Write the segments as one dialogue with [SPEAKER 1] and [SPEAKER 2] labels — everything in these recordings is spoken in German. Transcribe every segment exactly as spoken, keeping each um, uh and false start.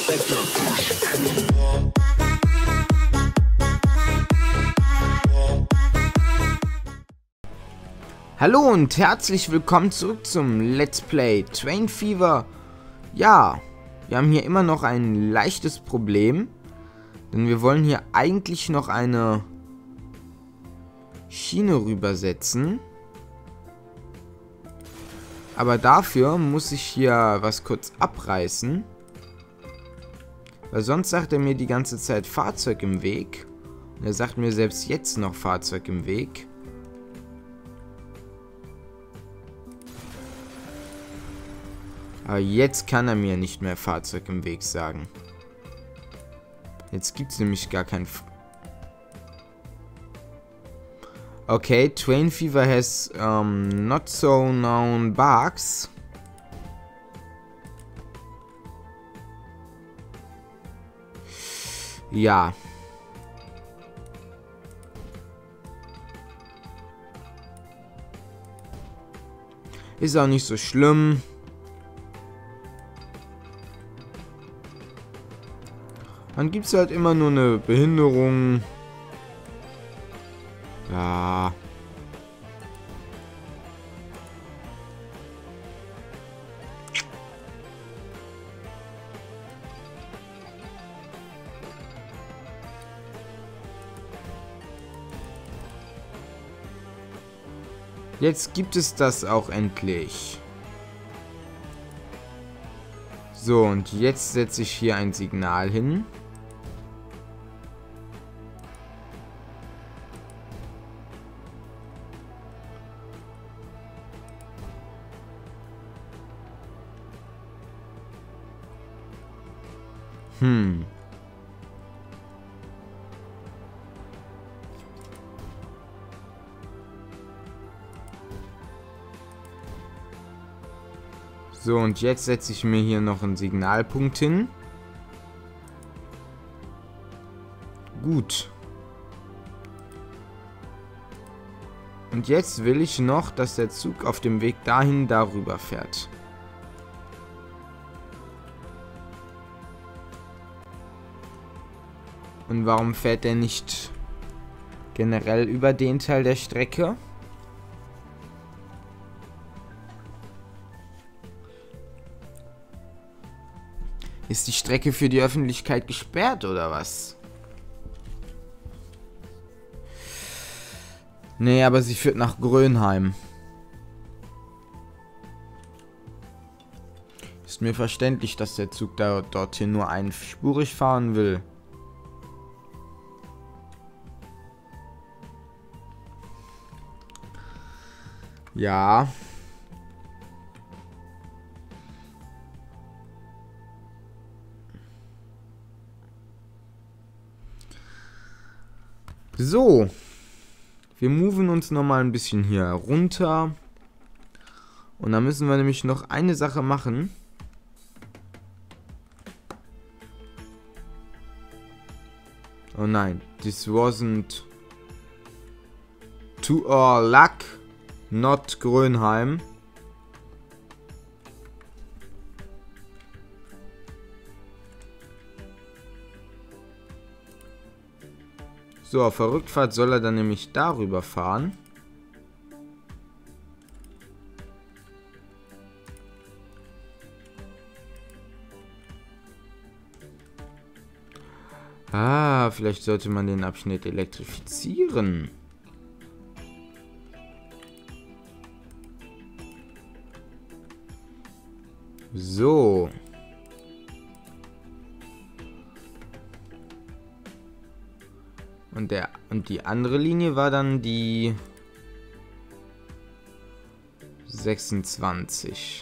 [SPEAKER 1] Hallo und herzlich willkommen zurück zum Let's Play Train Fever. Ja, wir haben hier immer noch ein leichtes Problem, denn wir wollen hier eigentlich noch eine Schiene rübersetzen. Aber dafür muss ich hier was kurz abreißen, weil sonst sagt er mir die ganze Zeit Fahrzeug im Weg. Und er sagt mir selbst jetzt noch Fahrzeug im Weg. Aber jetzt kann er mir nicht mehr Fahrzeug im Weg sagen. Jetzt gibt es nämlich gar kein... F okay, Train Fever has um, not so known bugs. Ja. Ist auch nicht so schlimm. Dann gibt es halt immer nur eine Behinderung. Ja. Jetzt gibt es das auch endlich. So, und jetzt setze ich hier ein Signal hin. Hm. So, und jetzt setze ich mir hier noch einen Signalpunkt hin. Gut. Und jetzt will ich noch, dass der Zug auf dem Weg dahin darüber fährt. Und warum fährt er nicht generell über den Teil der Strecke? Ist die Strecke für die Öffentlichkeit gesperrt oder was? Nee, aber sie führt nach Grönheim. Ist mir verständlich, dass der Zug da dorthin nur einspurig fahren will. Ja. So. Wir moven uns nochmal ein bisschen hier runter. Und dann müssen wir nämlich noch eine Sache machen. Oh nein, this wasn't to our luck. Not Grönheim. So, auf der Rückfahrt soll er dann nämlich darüber fahren. Ah, vielleicht sollte man den Abschnitt elektrifizieren. So. Und der und die andere Linie war dann die sechsundzwanzig.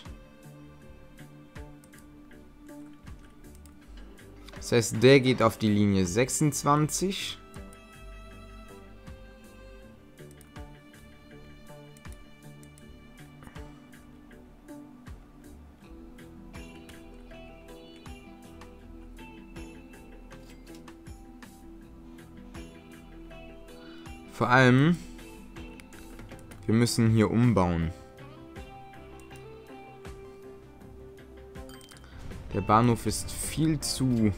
[SPEAKER 1] Das heißt, der geht auf die Linie sechsundzwanzig. Vor allem, wir müssen hier umbauen. Der Bahnhof ist viel zu...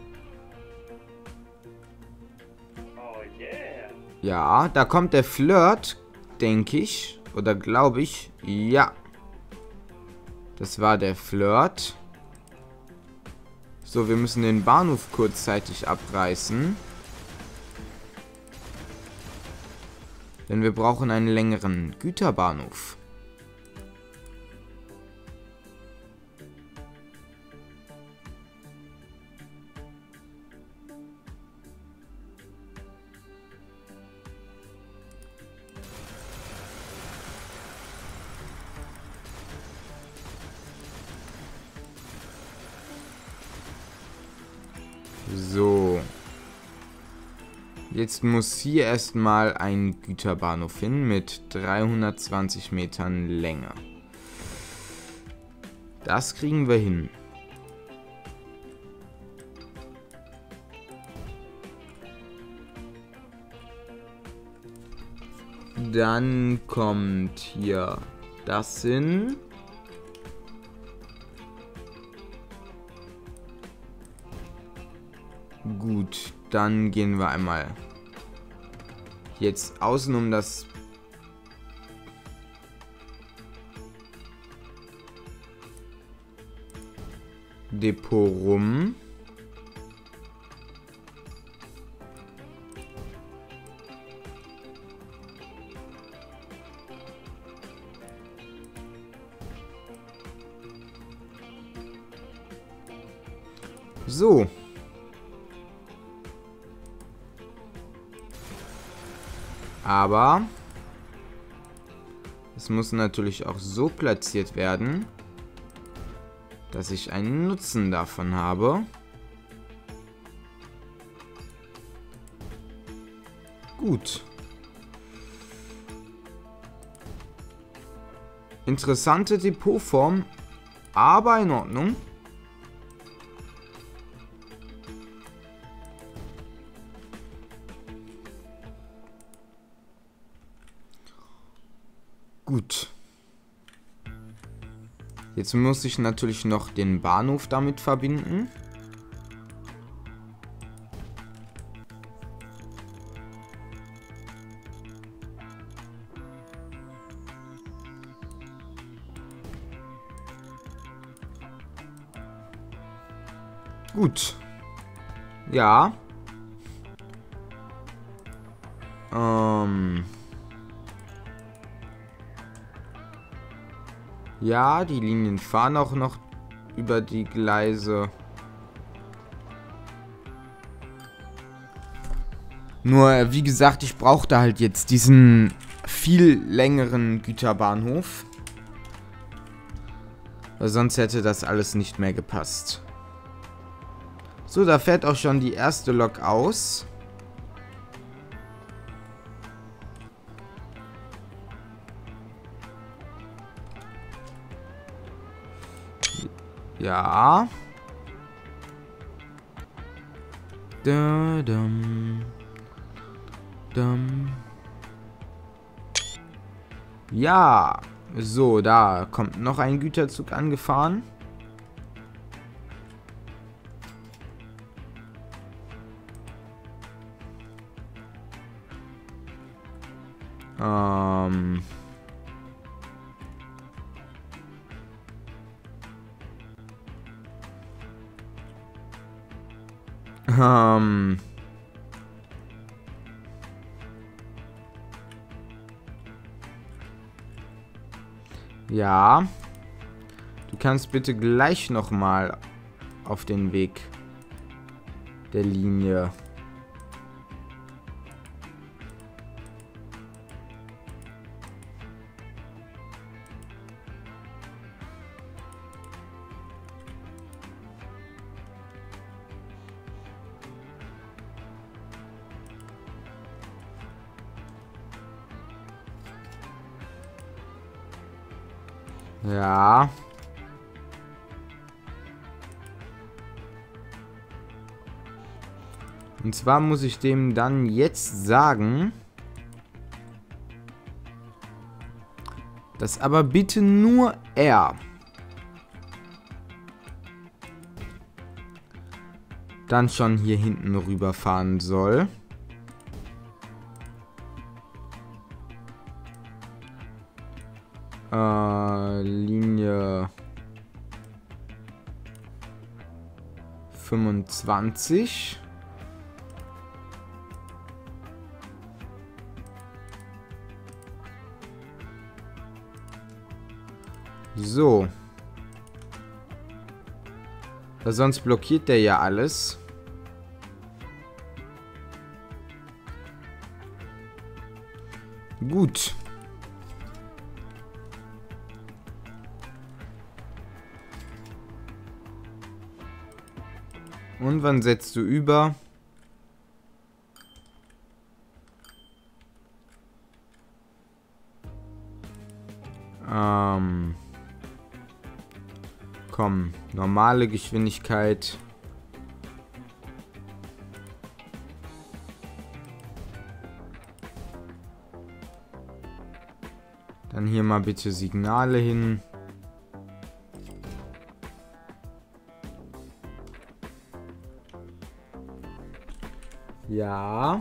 [SPEAKER 1] Ja, da kommt der Flirt, denke ich. Oder glaube ich. Ja. Das war der Flirt. So, wir müssen den Bahnhof kurzzeitig abreißen. Denn wir brauchen einen längeren Güterbahnhof. So. Jetzt muss hier erstmal ein Güterbahnhof hin mit dreihundertzwanzig Metern Länge. Das kriegen wir hin. Dann kommt hier das hin. Gut, dann gehen wir einmal jetzt außen um das Depot rum. So. Aber es muss natürlich auch so platziert werden, dass ich einen Nutzen davon habe. Gut. Interessante Depotform, aber in Ordnung. Gut. Jetzt muss ich natürlich noch den Bahnhof damit verbinden. Gut. Ja. Ähm... Ja, die Linien fahren auch noch über die Gleise. Nur, wie gesagt, ich brauchte halt jetzt diesen viel längeren Güterbahnhof. Weil sonst hätte das alles nicht mehr gepasst. So, da fährt auch schon die erste Lok aus. Ja. Da, dum, dum. Ja. So, da kommt noch ein Güterzug angefahren. Ähm... Ähm. Ja. Du kannst bitte gleich noch mal auf den Weg der Linie. Ja. Und zwar muss ich dem dann jetzt sagen, dass aber bitte nur er dann schon hier hinten rüberfahren soll. Äh, Linie fünfundzwanzig. So. Weil sonst blockiert der ja alles. Gut. Und wann setzt du über? Ähm... Komm, normale Geschwindigkeit. Dann hier mal bitte Signale hin. Ja.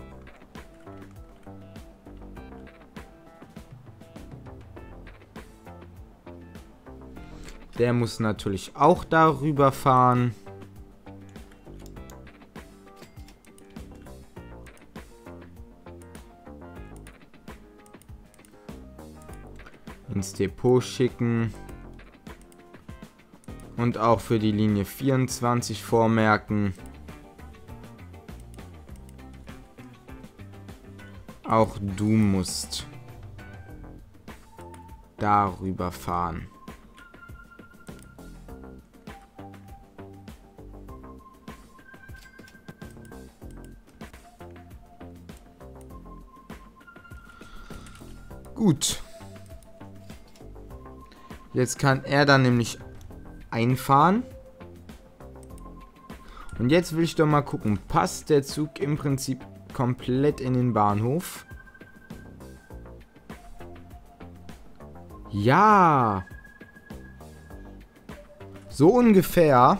[SPEAKER 1] Der muss natürlich auch darüber fahren. Ins Depot schicken. Und auch für die Linie vierundzwanzig vormerken. Auch du musst darüber fahren. Gut. Jetzt kann er dann nämlich einfahren. Und jetzt will ich doch mal gucken, passt der Zug im Prinzip komplett in den Bahnhof? Ja. So ungefähr.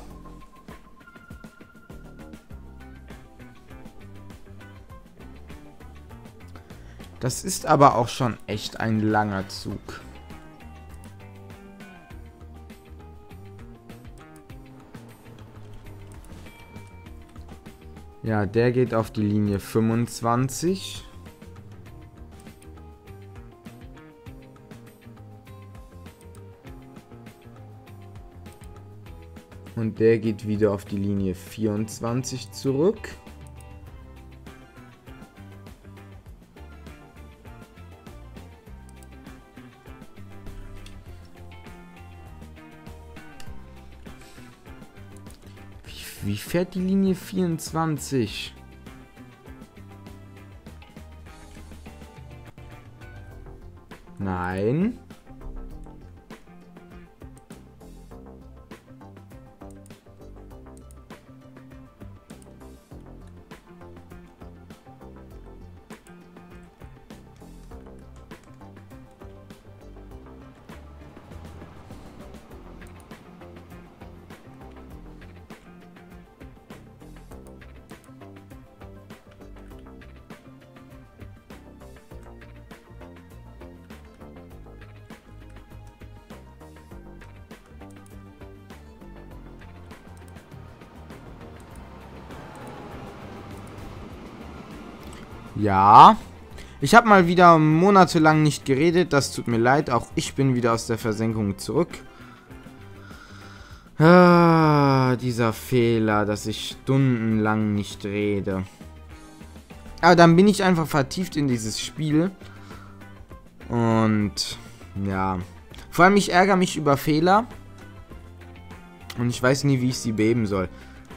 [SPEAKER 1] Das ist aber auch schon echt ein langer Zug. Ja, der geht auf die Linie fünfundzwanzig. Und der geht wieder auf die Linie vierundzwanzig zurück. Wie fährt die Linie vierundzwanzig? Nein. Ja, ich habe mal wieder monatelang nicht geredet, das tut mir leid, auch ich bin wieder aus der Versenkung zurück. Ah, dieser Fehler, dass ich stundenlang nicht rede. Aber dann bin ich einfach vertieft in dieses Spiel. Und ja, vor allem ich ärgere mich über Fehler. Und ich weiß nie, wie ich sie beheben soll.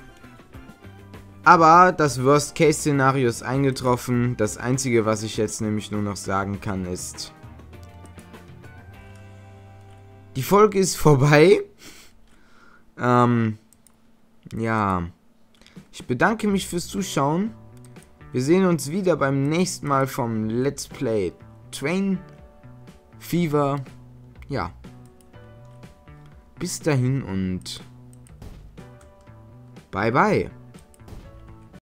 [SPEAKER 1] Aber das Worst-Case-Szenario ist eingetroffen. Das Einzige, was ich jetzt nämlich nur noch sagen kann, ist... Die Folge ist vorbei. Ähm, ja. Ich bedanke mich fürs Zuschauen. Wir sehen uns wieder beim nächsten Mal vom Let's Play Train Fever. Ja. Bis dahin und... Bye, bye.